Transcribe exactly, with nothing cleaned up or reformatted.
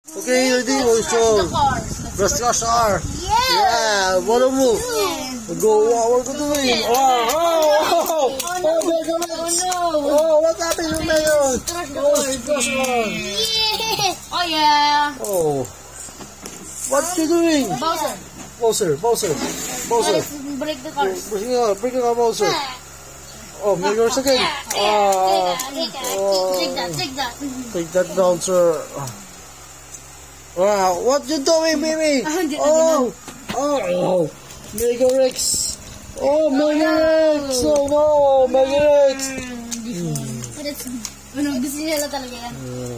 Okay, ready? Let's go. Press rush R. Yeah, bottom move. Go, what we're doing? Oh, oh, oh, oh, Mega Rex. Oh, what's happening to Mega Rex? Oh, rush R. Oh, yeah. Oh, what you doing? Bowser. Bowser, Bowser, Bowser. Break the cars. Breaking out, breaking out, Bowser. Oh, Mega Rex again. Ah, Take that, take that. take that down, sir. Wow, what you doing, baby? Oh, oh, Mega Rex. Oh, Mega Rex. Oh no, Mega Rex. Ano, gusto nila talaga yan.